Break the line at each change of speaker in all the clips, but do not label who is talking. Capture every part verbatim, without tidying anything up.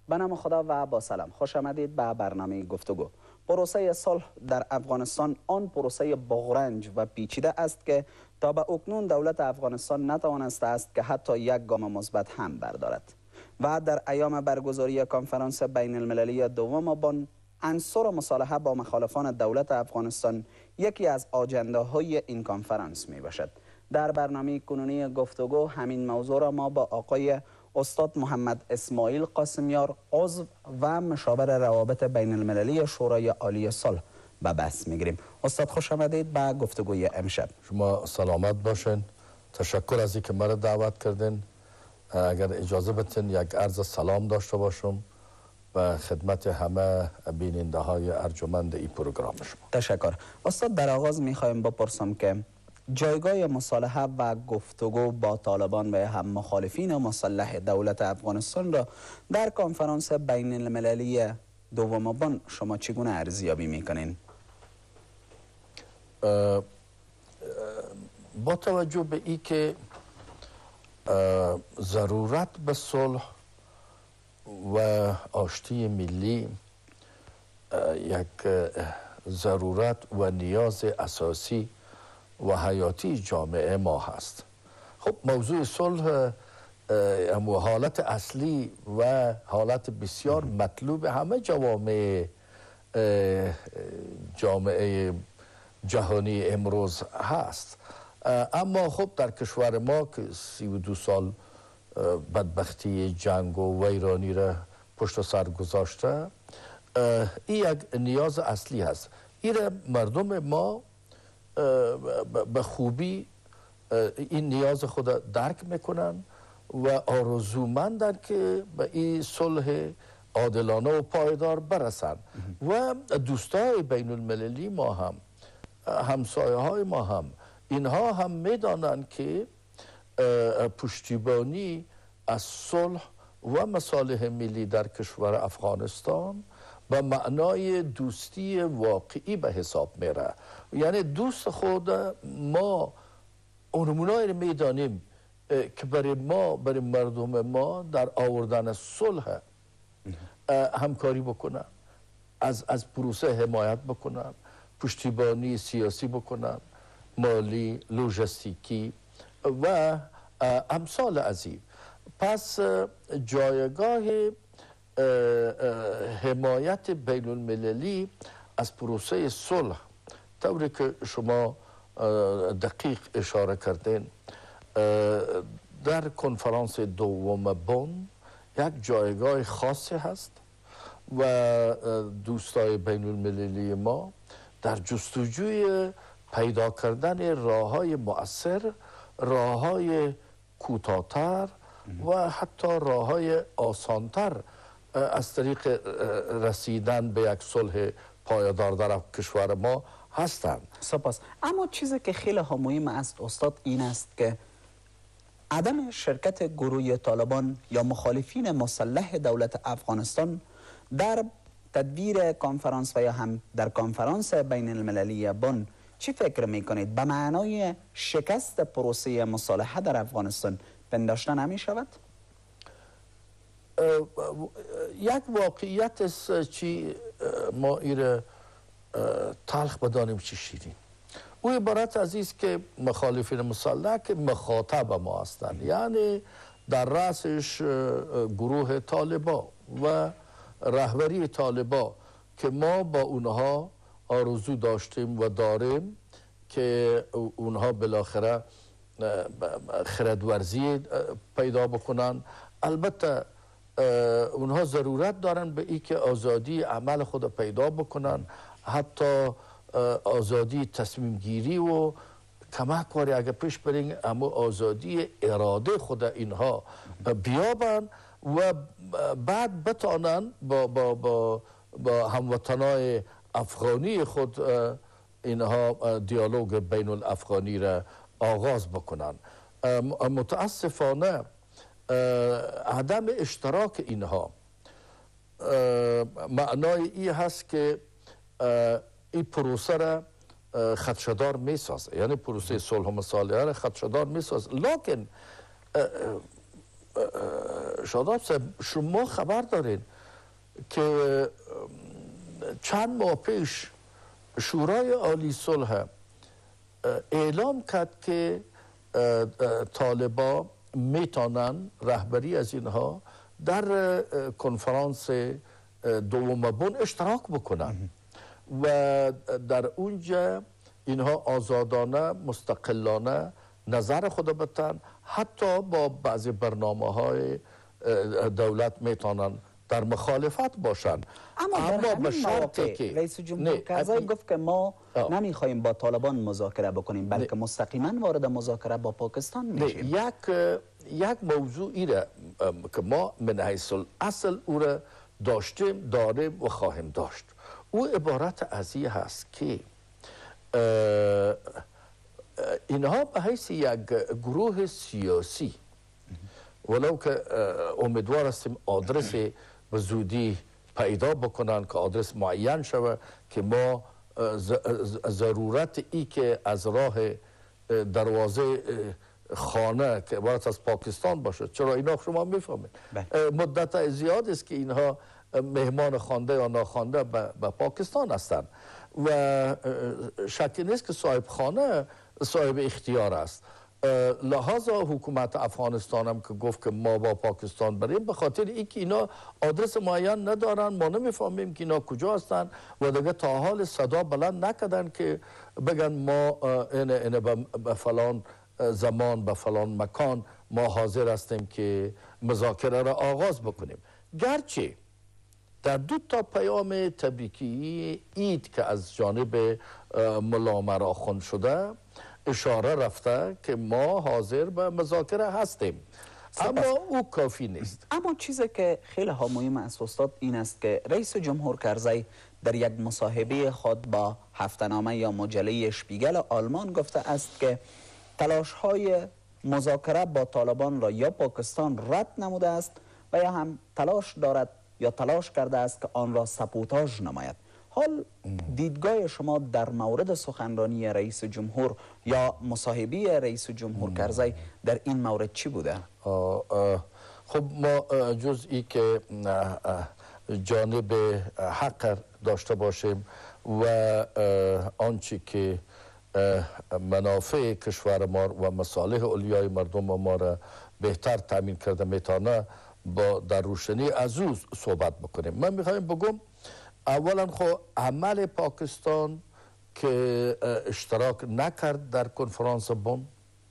به نام خدا و با سلام، خوش آمدید به برنامه گفتگو. پروسه صلح در افغانستان آن پروسه بغرنج و پیچیده است که تا به اکنون دولت افغانستان نتوانسته است که حتی یک گام مثبت هم بردارد. و در ایام برگزاری کنفرانس بین المللی دوم بن، عنصر مصالحه با مخالفان دولت افغانستان یکی از آجنداهای این کنفرانس می باشد. در برنامه کنونی گفتگو همین موضوع را ما با آقای استاد محمد اسماعیل قاسمیار، عضو و مشاور روابط بین المللی شورای عالی صلح به بحث میگیریم. استاد خوش آمدید به گفتگوی امشب.
شما سلامت باشین. تشکر از اینکه مرا دعوت کردین. اگر اجازه بدین یک عرض سلام داشته باشم به خدمت همه بیننده های ارجمند این پروگرام شما.
تشکر. استاد در آغاز میخوایم بپرسم که جایگاه مصالحه و گفتگو با طالبان و هم مخالفین مسلح دولت افغانستان را در کنفرانس بین المللی دوم بن شما چگونه ارزیابی میکنین؟
با توجه به ای که ضرورت به صلح و آشتی ملی یک ضرورت و نیاز اساسی و حیاتی جامعه ما هست. خب موضوع صلح و حالت اصلی و حالت بسیار مطلوب همه جوامع جامعه جهانی امروز هست، اما خب در کشور ما که سی و دو سال بدبختی جنگ و ویرانی را پشت سر گذاشته، این یک نیاز اصلی هست. این را مردم ما به خوبی این نیاز خود درک میکنن و آرزومندن که به این صلح عادلانه و پایدار برسن. و دوستای بین المللی ما هم، همسایه های ما هم، اینها هم میدانند که پشتیبانی از صلح و مصالح ملی در کشور افغانستان به معنای دوستی واقعی به حساب میره. یعنی دوست خود ما اونمونایی رو میدانیم که برای ما، برای مردم ما در آوردن صلح همکاری بکنن، از از پروسه حمایت بکنن، پشتیبانی سیاسی بکنن، مالی، لوژستیکی و امثال از این. پس جایگاه حمایت بین المللی از پروسه صلح طوری که شما دقیق اشاره کردین در کنفرانس دوم بن یک جایگاه خاصی هست و دوستای بین المللی ما در جستجوی پیدا کردن راه‌های مؤثر، راه‌های کوتاه‌تر و حتی راه‌های آسان‌تر از طریق رسیدن به یک صلح پایدار در کشور ما هستند.
سپاس. اما چیزی که خیلی مهم است استاد این است که عدم شرکت گروه طالبان یا مخالفین مسلح دولت افغانستان در تدبیر کنفرانس و یا هم در کنفرانس بین المللی بن چی فکر میکنید؟ به معنای شکست پروسه مصالحه در افغانستان پنداشته نمی شود؟
یک واقعیت است چی ما ایره تلخ بدانیم چی شیرین. او عبارت از است که مخالفین مسلح که مخاطب ما هستند، یعنی در رأسش گروه طالبا و رهبری طالبا که ما با اونها آرزو داشتیم و داریم که اونها بالاخره خردورزی پیدا بکنن. البته اونها ضرورت دارن به ای که آزادی عمل خود پیدا بکنن، حتی آزادی تصمیم گیری و کمک کاری اگر پیش برین، اما آزادی اراده خود اینها بیابن و بعد بتانن با, با, با, با هموطنای افغانی خود اینها دیالوگ بین الافغانی را آغاز بکنن. متاسفانه عدم اشتراک اینها معنای ای هست که این پروسه را خدشدار می سازه، یعنی پروسه صلح و مصالحه را خدشدار می سازه. لکن شاداب صاحب شما خبر دارین که چند ماه پیش شورای عالی صلح اعلام کرد که طالبا میتونن رهبری از اینها در کنفرانس دوم بن اشتراک بکنن و در اونجا اینها آزادانه مستقلانه نظر خود بتن، حتی با بعضی برنامه های دولت میتونن در مخالفت باشن.
اما, اما به شرطی که رئیس جمهور کرزی گفت که ما نمیخوایم با طالبان مذاکره بکنیم بلکه مستقیما وارد مذاکره با پاکستان میشیم.
یک یک موضوعی را که ما من حیث اصل او را داشتیم، داریم و خواهیم داشت، او عبارت از این هست که اینها به حیث یک گروه سیاسی، ولو که امیدوار هستیم آدرس به زودی پیدا بکنن که آدرس معین شود که ما ضرورت ای که از راه دروازه خانه که عبارت از پاکستان باشه، چرا اینا شما میفهمید مدت زیاد است که اینها مهمان خوانده یا ناخوانده به پاکستان هستند و شکی نیست که صاحب خانه صاحب اختیار است. لحاظا حکومت افغانستان هم که گفت که ما با پاکستان بریم به خاطر اینکه اینا آدرس معین ندارن، ما نمیفهمیم که اینا کجا هستن و دیگه تا حال صدا بلند نکردن که بگن ما این این به فلان زمان به فلان مکان ما حاضر هستیم که مذاکره را آغاز بکنیم. گرچه در دو تا پیام تبریکی عید که از جانب ملا مراخون شده اشاره رفته که ما حاضر به مذاکره هستیم، اما او کافی نیست.
اما چیزی که خیلی ها مهم است استاد این است که رئیس جمهور کرزی در یک مصاحبه خود با هفته‌نامه یا مجله اشپیگل آلمان گفته است که تلاش های مذاکره با طالبان را یا پاکستان رد نموده است و یا هم تلاش دارد یا تلاش کرده است که آن را سبوتاژ نماید. حال دیدگاه شما در مورد سخنرانی رئیس جمهور یا مصاحبه رئیس جمهور کرزی در این مورد چی بوده؟
آه آه خب ما جزئی که جانب حق داشته باشیم و آنچه که منافع کشور ما و مصالح اولیای مردم ما را بهتر تامین کرده میتونه با در روشنی از او صحبت بکنیم. من میخوایم بگم اولا خو عمل پاکستان که اشتراک نکرد در کنفرانس بن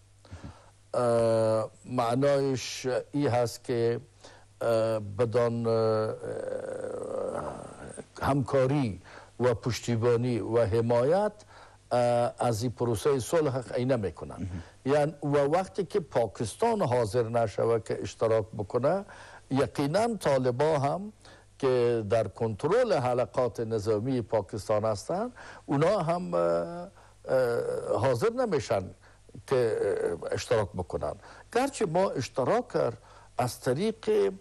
معنایش ای هست که بدان همکاری و پشتیبانی و حمایت از این پروسه صلح اینه میکنن. یعنی و وقتی که پاکستان حاضر نشود که اشتراک بکنه، یقینا طالبا هم که در کنترل حلقات نظامی پاکستان هستند اونا هم حاضر نمیشن که اشتراک بکنن. گرچه ما اشتراک از طریق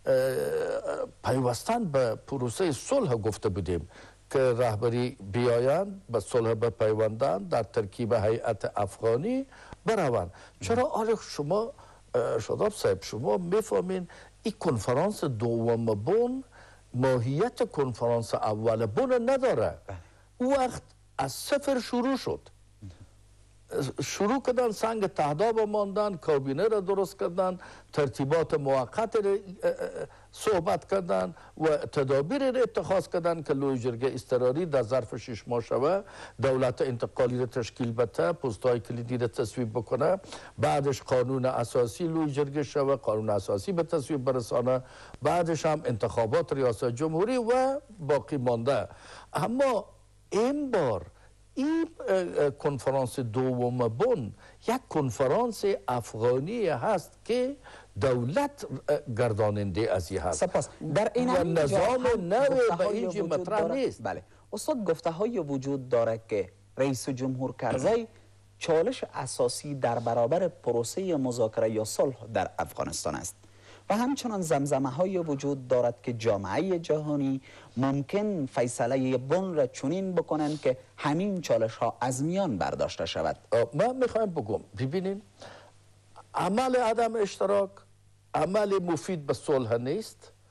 پیوستن به پروسه صلح گفته بودیم که رهبری بیایند به صلح بپیوندند، در ترکیب هیئت افغانی بروند. چرا آره شما شاداب صاحب شما میفهمین این کنفرانس دوم بن ماهیت کنفرانس اول بن نداره. او وقت از صفر شروع شد، شروع کردن سنگ تهداب ماندن، کابینه را درست کردن، ترتیبات موقت را صحبت کردن و تدابیر را اتخاذ کردن که لوی جرگه اضطراری در ظرف شش ماه شوه دولت انتقالی را تشکیل بده، پست‌های کلیدی را تصویب بکنه، بعدش قانون اساسی لوی جرگه شوه، قانون اساسی به تصویب برسانه، بعدش هم انتخابات ریاست جمهوری و باقی مانده. اما این بار این کنفرانس دوم بن یک کنفرانس افغانی هست که دولت گرداننده از این هست.
سپاس. در این
و نظام نو به اینجا مطرح نیست.
بله استاد، گفته های وجود داره که رئیس جمهور کرزی چالش اساسی در برابر پروسه مذاکره یا صلح در افغانستان است و همچنان زمزمه های وجود دارد که جامعه جهانی ممکن فیصله بن را چنین بکنند که همین چالش ها از میان برداشته شود.
من میخوایم بگم ببینین عمل عدم اشتراک عمل مفید به صلح نیست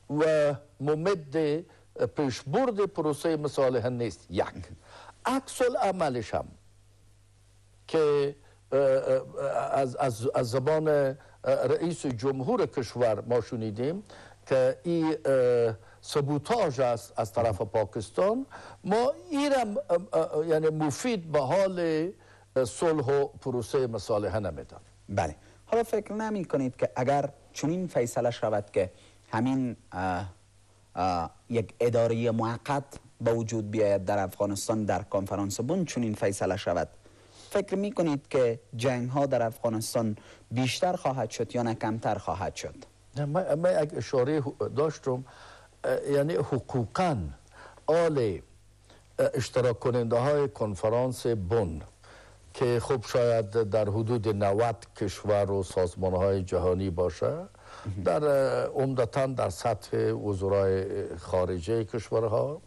و ممد پیشبرد پروسه مصالحه نیست. یک عکس العملش هم که از, از, از زبان رئیس جمهور کشور ما شنیدیم که این سبوتاژ است از طرف پاکستان، ما ایرم یعنی مفید به حال صلح و پروسه مصالحه نمیدن.
بله، حالا فکر نمی کنید که اگر چنین فیصله شود که همین اه اه یک اداره موقت به وجود بیاید در افغانستان، در کنفرانس بن چنین فیصله شود، فکر می کنید که جنگ ها در افغانستان بیشتر خواهد شد یا نه کمتر خواهد شد؟
من, من یک اشاره داشتم، یعنی حقوقاً آل اشتراک کننده های کنفرانس بن که خب شاید در حدود نود کشور و سازمان های جهانی باشه، در عمدتاً در سطح وزرای خارجه کشورها،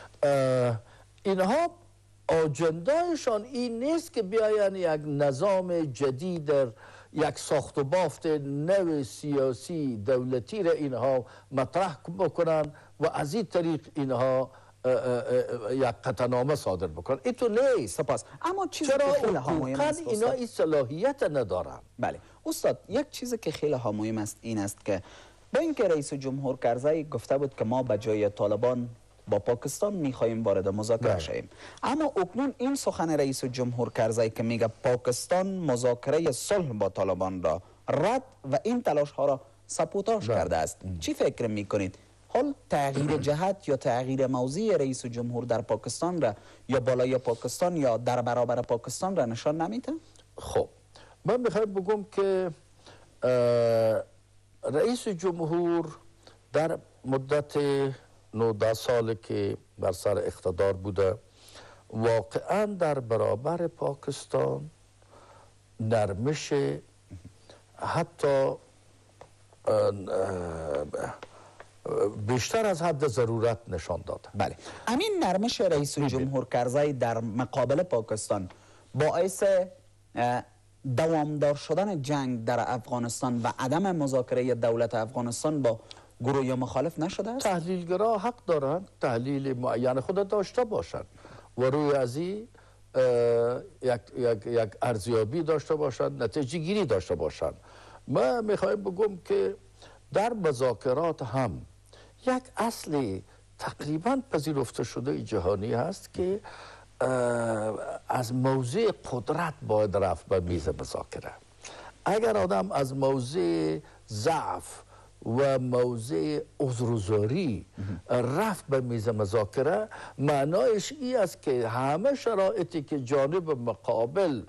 اینها آجندهشان این نیست که بیاین یک نظام جدید در یک ساخت و بافت نو سیاسی دولتی را اینها مطرح بکنن و از این طریق اینها یک قطعنامه صادر بکنن. این تو نیست.
سپاس. اما چیزی
چرا
که خیلی ها مهم است
اینا این صلاحیت ندارن.
بله استاد، یک چیزی که خیلی ها مهم است این است که با اینکه رئیس جمهور کرزی گفته بود که ما به جای طالبان با پاکستان میخواهیم وارد مذاکره شویم، اما اکنون این سخن رئیس جمهور کرزی که میگه پاکستان مذاکره صلح با طالبان را رد و این تلاش ها را سپوتاژ کرده است، چی فکر میکنید؟ حال تغییر جهت یا تغییر موضع رئیس جمهور در پاکستان را یا بالای پاکستان یا در برابر پاکستان را نشان نمیده؟
خب من میخوایم بگم که رئیس جمهور در مدت نوده سال که بر سر اقتدار بوده واقعا در برابر پاکستان نرمش حتی بیشتر از حد ضرورت نشان داده.
بله، همین نرمش رئیس جمهور کرزی در مقابل پاکستان باعث دوامدار شدن جنگ در افغانستان و عدم مذاکره دولت افغانستان با گروه مخالف نشده است؟
تحلیلگرا حق دارند تحلیل معین خود داشته باشند و روی از این یک, یک, یک ارزیابی داشته باشند، نتیجه گیری داشته باشند. من میخوایم بگم که در مذاکرات هم یک اصل تقریبا پذیرفته شده جهانی هست که از موضع قدرت باید رفت به میز مذاکره. اگر آدم از موضع ضعف و موضع عذرگزاری رفت به میز مذاکره، معنایش این است که همه شرایطی که جانب مقابل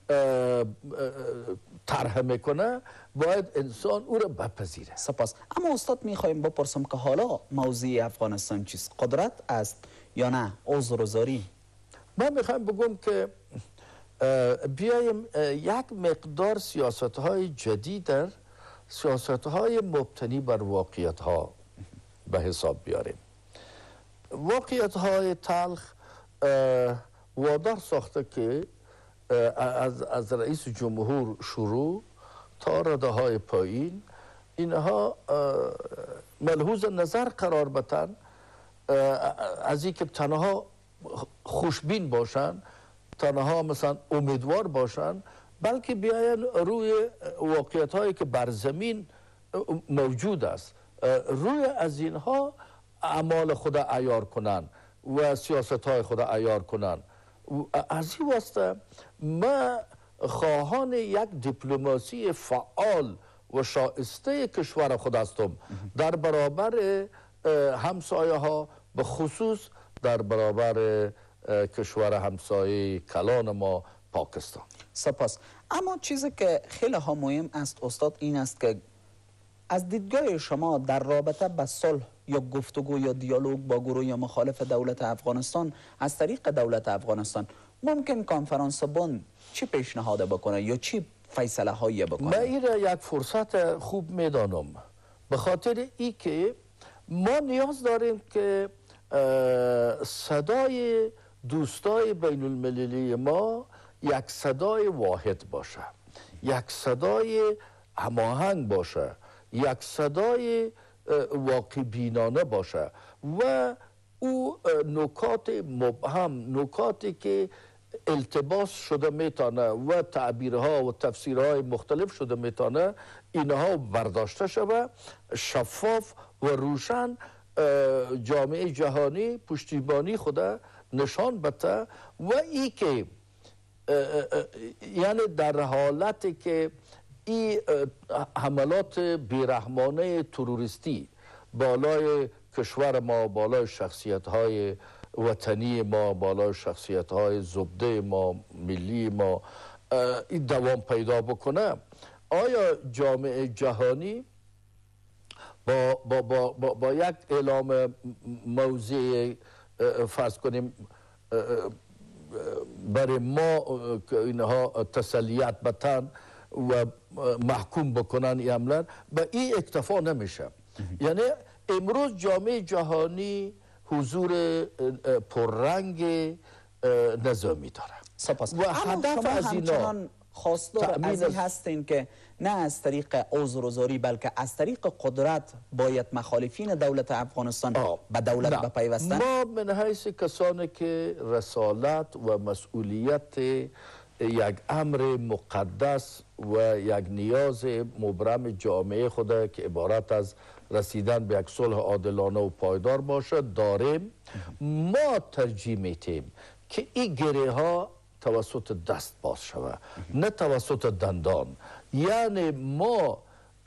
طرح میکنه باید انسان او را بپذیره.
سپاس. اما استاد میخوایم بپرسم که حالا موضوع افغانستان چیست؟ قدرت است یا نه عذرگزاری؟
من میخوایم بگم که بیایم یک مقدار سیاست های جدید در سیاست های مبتنی بر واقعیت ها به حساب بیاریم. واقعیت های تلخ وادار ساخته که از, از رئیس جمهور شروع تا رده های پایین اینها ملحوظ نظر قرار بتن، از این که تنها خوشبین باشن، تنها مثلا امیدوار باشن، بلکه بیاین روی واقعیت هایی که بر زمین موجود است روی از اینها اعمال خود عیار کنن و سیاست های خود عیار کنن. از این واسطه ما خواهان یک دیپلماسی فعال و شایسته کشور خود هستم در برابر همسایه ها، به خصوص در برابر کشور همسایه کلان ما پاکستان.
سپاس. اما چیزی که خیلی ها مهم است استاد این است که از دیدگاه شما در رابطه به صلح یا گفتگو یا دیالوگ با گروه مخالف دولت افغانستان از طریق دولت افغانستان ممکن کنفرانس بن چی پیشنهاد بکنه یا چی فیصله هایی بکنه؟
من این را یک فرصت خوب میدانم، به خاطر ای که ما نیاز داریم که صدای دوستای بین المللی ما یک صدای واحد باشه، یک صدای هماهنگ باشه، یک صدای واقع بینانه باشه و او نکات مبهم، نکاتی که التباس شده میتونه و تعبیرها و تفسیرهای مختلف شده میتونه، اینها برداشته شده، شفاف و روشن جامعه جهانی پشتیبانی خود نشان بده و ای که یعنی در حالتی که این حملات بیرحمانه تروریستی بالای کشور ما، بالای شخصیت های وطنی ما، بالای شخصیت های زبده ما، ملی ما این دوام پیدا بکنه، آیا جامعه جهانی با, با, با, با, با یک اعلام موضع فرض کنیم برای ما که اینها تسلیت بتن و محکوم بکنن این عملا، به این اکتفا نمیشه. یعنی امروز جامعه جهانی حضور پررنگ نظامی داره.
سپاس.
و هدف از اینا
خواستار از این هستین که نه از طریق عذرگزاری بلکه از طریق قدرت باید مخالفین دولت افغانستان به دولت بپیوستند؟
ما من حیث کسانی که رسالت و مسئولیت یک امر مقدس و یک نیاز مبرم جامعه خود که عبارت از رسیدن به یک صلح عادلانه و پایدار باشد داریم، ما ترجیح میتیم که این گره ها توسط دست باز شود، نه توسط دندان. یعنی ما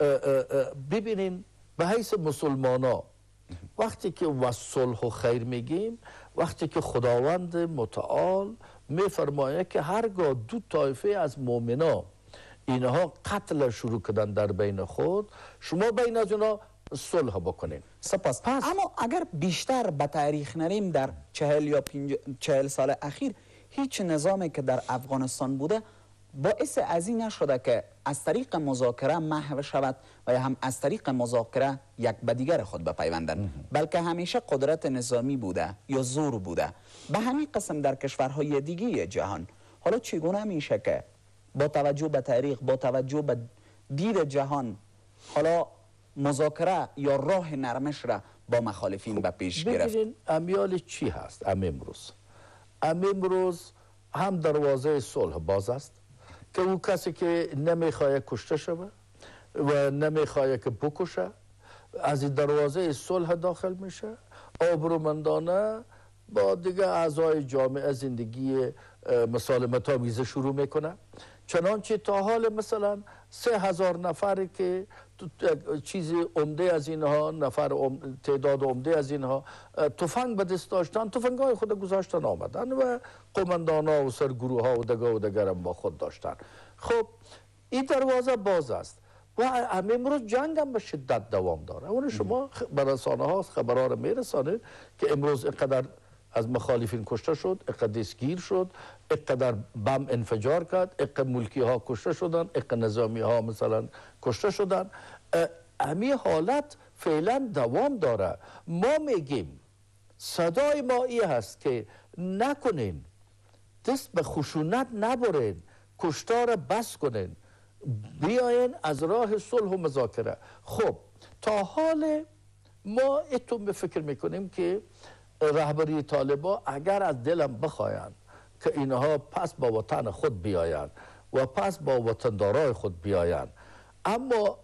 ببینیم به حیث مسلمان ها وقتی که و صلح و خیر میگیم، وقتی که خداوند متعال میفرماید که هرگاه دو طایفه از مؤمنا اینها قتل شروع کردن در بین خود، شما بین از اونها صلح بکنین.
سپاس. پس اما اگر بیشتر به تاریخ نریم، در چهل یا پنج چهل سال اخیر هیچ نظامی که در افغانستان بوده باعث از این نشده که از طریق مذاکره محو شود و یا هم از طریق مذاکره یک به دیگر خود بپیوندند، بلکه همیشه قدرت نظامی بوده یا زور بوده. به همین قسم در کشورهای دیگه جهان حالا چگونه میشه که با توجه به تاریخ، با توجه به دید جهان، حالا مذاکره یا راه نرمش را با مخالفین به پیش گرفت؟
ببینید امیال چی هست؟ ام امروز ام امروز هم دروازه صلح باز است که او کسی که نمیخواه کشته شود و نمیخواه که بکشه از این دروازه صلح داخل میشه، آبرومندانه با دیگه اعضای جامعه زندگی مسالمت آمیزه شروع میکنه. چنانچه تا حال مثلا سه هزار نفر که چیز عمده از اینها، نفر تعداد عمده از اینها تفنگ به دست داشتن، تفنگ های خود گذاشتن آمدن و قماندان ها و سرگروه ها و دگه و دگر هم با خود داشتن. خب این دروازه باز است و امروز جنگ هم به شدت دوام داره. اون شما به رسانه ها خبرها رو میرسانه که امروز اینقدر از مخالفین کشته شد، اینقدر دستگیر شد، اینقدر بم انفجار کرد، اینقدر ملکی ها کشته شدن، اینقدر نظامی ها مثلا کشته شدن. امی حالت فعلا دوام داره. ما میگیم صدای ما ای هست که نکنین، دست به خشونت نبرین، کشتار بس کنین، بیاین از راه صلح و مذاکره. خب تا حال ما اتون به فکر میکنیم که رهبری طالبا اگر از دلم بخواین که اینها پس با وطن خود بیاین و پس با وطندارای خود بیاین، اما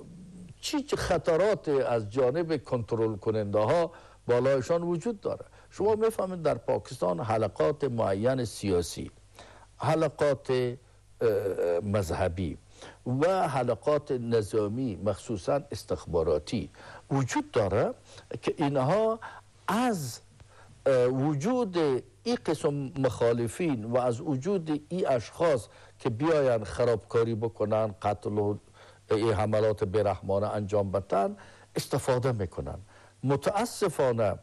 چی خطرات از جانب کنترل کننده ها بالایشان وجود داره. شما میفهمید در پاکستان حلقات معین سیاسی، حلقات مذهبی و حلقات نظامی مخصوصا استخباراتی وجود داره که اینها از وجود این قسم مخالفین و از وجود این اشخاص که بیاین خرابکاری بکنن، قتل و این حملات بیرحمانه انجام بدن استفاده میکنن. متاسفانه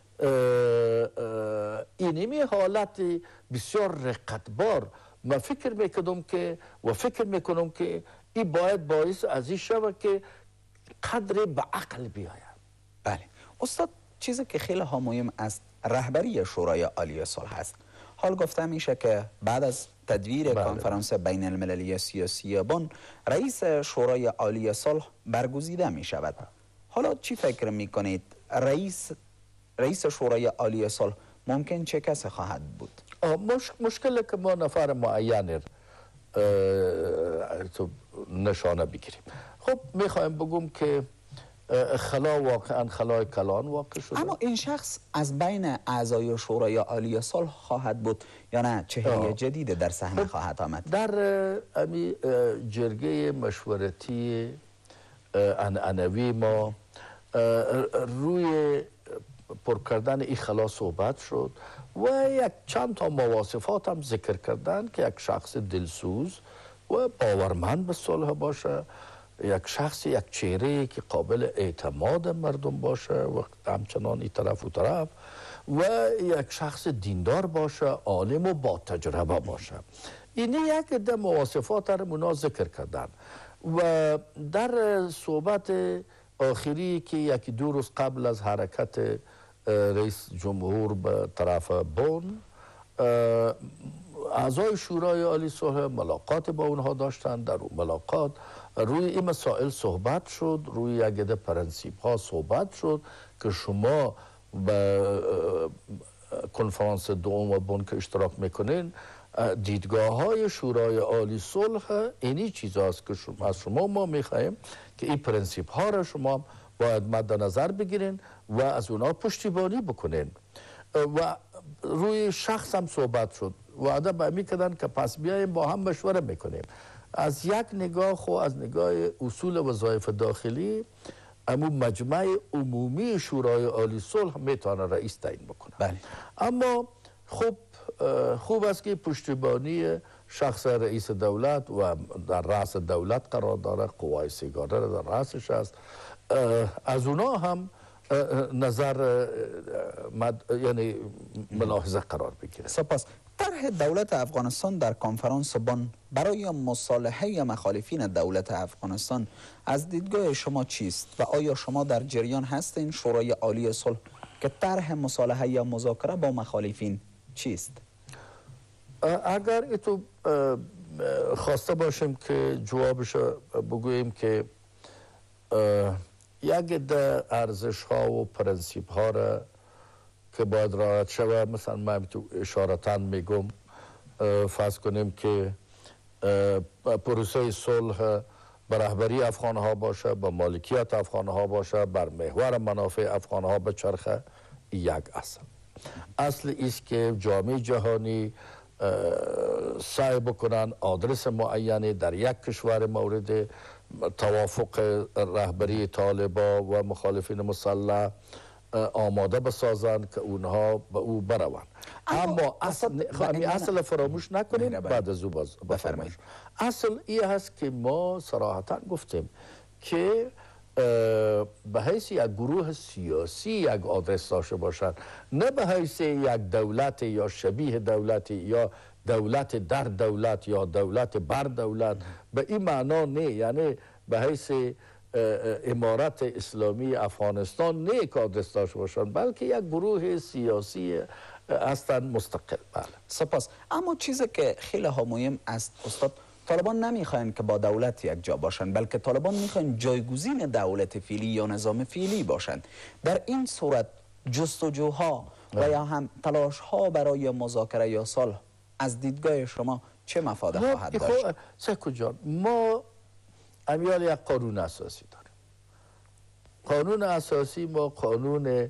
اینمی حالت بسیار رقتبار من فکر میکنم که و فکر میکنم که این باید باعث از این شود که قدر به عقل بیاید.
بله استاد، چیزی که خیلی ها مهم است رهبری شورای عالی صلح است. حال گفته میشه که بعد از تدویر بله. کنفرانس بین المللی سیاسی بن، رئیس شورای عالی صلح برگزیده می شود. حالا چی فکر میکنید رئیس رئیس شورای عالی صلح ممکن چه کسی خواهد بود؟
مش... مشکل که ما نفر معین تو نشانه بگیریم. خب میخوایم بگم که خلا واقعا خلای کلان واقع شده.
اما این شخص از بین اعضای شورای عالی صلح خواهد بود یا نه چهره جدید در صحنه خب خواهد آمد؟
در امی جرگه مشورتی عنعنوی ما روی پر کردن این خلا صحبت شد و یک چند تا مواصفات هم ذکر کردن که یک شخص دلسوز و باورمند به صلح باشه، یک شخص یک چهره که قابل اعتماد مردم باشه و همچنان این طرف و طرف و یک شخص دیندار باشه، عالم و با تجربه باشه. این یک ده مواصفات رو اونا ذکر کردن و در صحبت آخری که یکی دو روز قبل از حرکت رئیس جمهور به طرف بون، اعضای شورای عالی صلح ملاقات با اونها داشتند. در اون ملاقات روی این مسائل صحبت شد، روی یک عده پرنسیپ ها صحبت شد که شما به کنفرانس دوم بون که اشتراک میکنین دیدگاه های شورای عالی صلح اینی چیز هست که شما از شما ما میخواهیم که این پرنسیپ ها را شما باید مد نظر بگیرین و از اونا پشتیبانی بکنین. و روی شخص هم صحبت شد، وعده به می کردن که پس بیاییم با هم مشوره میکنیم. از یک نگاه خو از نگاه اصول وظایف داخلی امو مجمع عمومی شورای عالی صلح میتونه رئیس تعیین بکنه.
بله.
اما خوب خوب است که پشتیبانی شخص رئیس دولت و در رأس دولت قرار داره، قوای سیگاره در رأسش است، از اونا هم نظر مد... یعنی ملاحظه قرار بگیره.
سپاس. طرح دولت افغانستان در کنفرانس بن برای مصالحه مخالفین دولت افغانستان از دیدگاه شما چیست و آیا شما در جریان هستین شورای عالی صلح که طرح مصالحه یا مذاکره با مخالفین چیست؟
اگر ایتو خواسته باشیم که جوابش بگوییم که یک ده ارزش ها و پرنسیپ ها را که باید رعایت شود، مثلا من تو اشارتاً میگم فرض کنیم که پروسه صلح به رهبری افغان ها باشه، به مالکیت افغان ها باشه، بر محور منافع افغان ها بچرخه. یک اصل اصل است که جامعه جهانی سعی بکنن آدرس معینی در یک کشور مورد توافق رهبری طالبا و مخالفین مسلح آماده بسازند که اونها به او بروند. اما اصل, اصل فراموش نکنیم بعد از او بفرمایید. اصل این هست که ما صراحتا گفتیم که به حیث یک گروه سیاسی یک آدرس داشته باشند، نه به حیث یک دولت یا شبیه دولت یا دولت در دولت یا دولت بر دولت. به این معنا نه، یعنی به حیث امارت اسلامی افغانستان نه یک آدرس داشته باشند، بلکه یک گروه سیاسی هستند مستقل. بله.
سپاس. اما چیزی که خیلی ها مهم است استاد، طالبان نمیخواین که با دولت یک جا باشند، بلکه طالبان میخواین جایگزین دولت فعلی یا نظام فعلی باشند. در این صورت جستجوها و یا هم تلاش ها برای مذاکره یا صلح از دیدگاه شما چه مفاد خواهد داشت؟
سکو جان، ما امیال یک قانون اساسی داریم. قانون اساسی ما قانون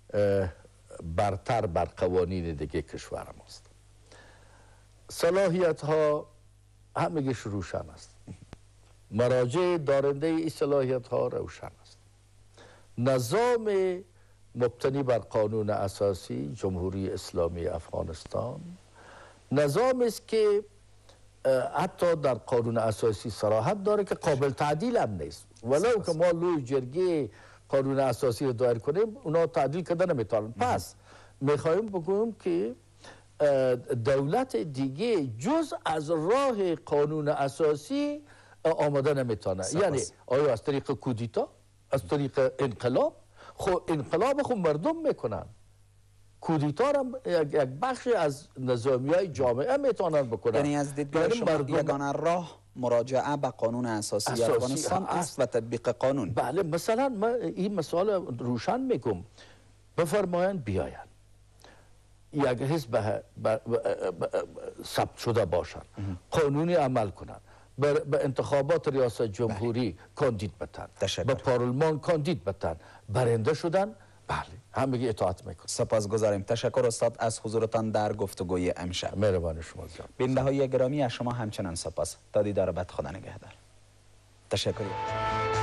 برتر بر قوانین دیگه کشور ماست. صلاحیت ها همگیش روشن است. مراجع دارنده این صلاحیت ها روشن است. نظام مبتنی بر قانون اساسی جمهوری اسلامی افغانستان نظام است که حتی در قانون اساسی صراحت داره که قابل تعدیل هم نیست. ولو که ما لوی جرگه قانون اساسی رو دایر کنیم اونا تعدیل کرده نمیتونن. پس میخوایم بگویم که دولت دیگه جز از راه قانون اساسی آماده نمیتونه. یعنی آیا از طریق کودتا، از طریق انقلاب؟ خب انقلاب خب مردم میکنن، کودتا هم یک بخش از نظامی های جامعه میتونن بکنن.
یعنی از دیدگاه شما یگانه راه مراجعه به قانون اساسی, اساسی افغانستان است و تطبیق قانون.
بله، مثلا ما این مثال روشن میگم، بفرمایند بیاین یک حزب ثبت شده باشند، قانونی عمل کنند، به انتخابات ریاست جمهوری کاندید بتن، به پارلمان کاندید بتن، برنده شدن، بله همگی اطاعت میکنن.
سپاسگزاریم. تشکر استاد از حضورتان در گفتگوی امشب.
مهربان شما زیاد.
بیننده های گرامی از شما همچنان سپاس. تا دیدار بعد، خدا نگهدار. تشکر.